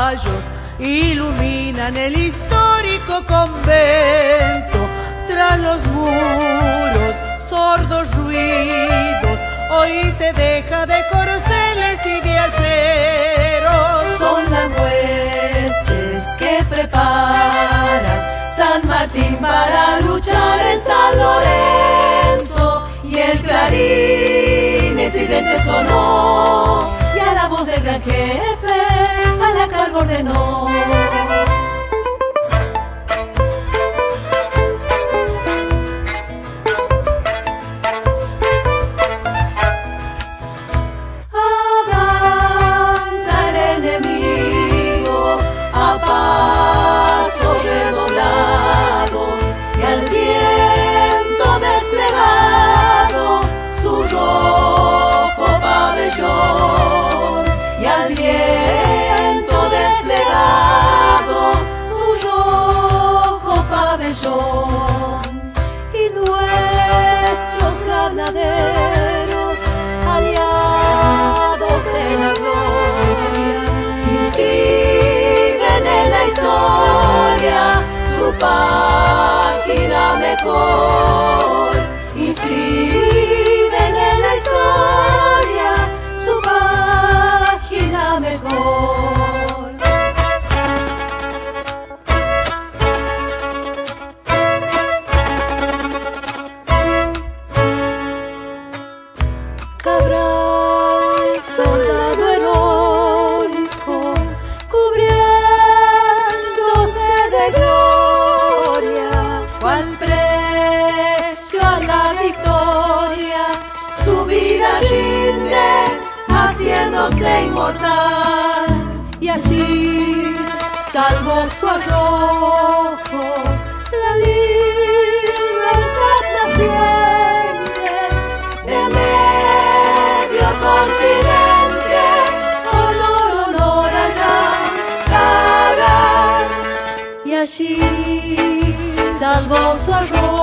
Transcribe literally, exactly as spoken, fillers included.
rayos iluminan el histórico convento. Tras los muros, sordos ruidos, hoy se deja de corceles y de aceros. Son las huestes que prepara San Martín para luchar en San Lorenzo, y el clarín estridente sonó, y a la voz del gran jefe a la carga ordenó. Avanza el enemigo a paso redoblado, y al viento desplegado su rojo pabellón, y al viento desplegado su rojo pabellón, y nuestros granaderos aliados de la gloria inscriben en la historia su página mejor. Inscriben en la historia su página mejor. Cabral, soldado heroico, cubriéndose de gloria, cual precio a la victoria, su vida rinde, haciéndose inmortal, y allí salvó su arrojo, la libertad naciente de medio continente. Honor, honor al gran Cabral, y allí salvó su arrojo.